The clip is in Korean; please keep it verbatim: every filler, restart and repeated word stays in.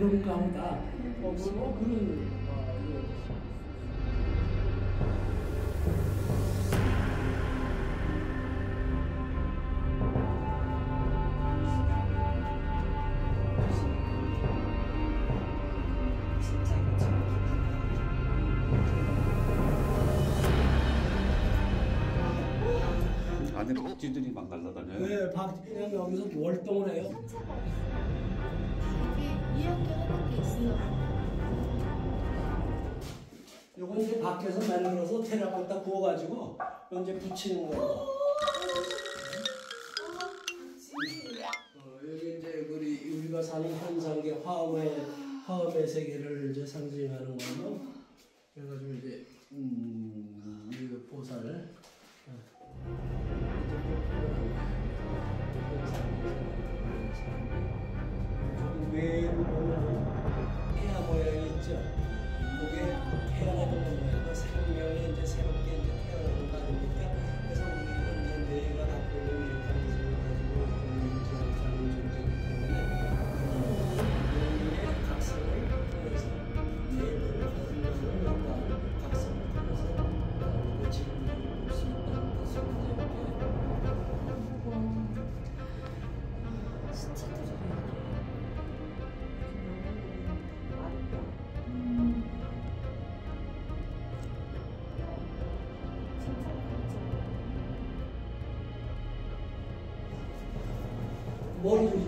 그런가 보다. 어, 뭐 그런 어, 안에 박쥐들이 막 날라다녀요. 네, 박 그냥 여기서 월동을 해요. 상처가 있어요. 이게 이야기하는 게 있어요. 요건 이제 밖에서 만들어서 테라코타 구워가지고 이제 붙이는 거예요. 어, 여기 이제 우리 우리가 사는 환상계 화엄의 화엄의 세계를 이제 상징하는 걸로 그래가지고 이제 음 이거 보살. 외로 태아 모양이 있죠. 그게 태어나는 모양도 생명이 이제 새롭게 이제 태어나는 거 아닙니까? 그래서 우리는 이제 뇌가 갖고 있는 메커니즘을 가지고 유지하고 사는 존재이기 때문에 뇌의 각성을 통해서 뇌를 건너는 어떤 각성을 통해서 우리가 진리를 볼 수 있다는 것을 이제 시체들이 머리를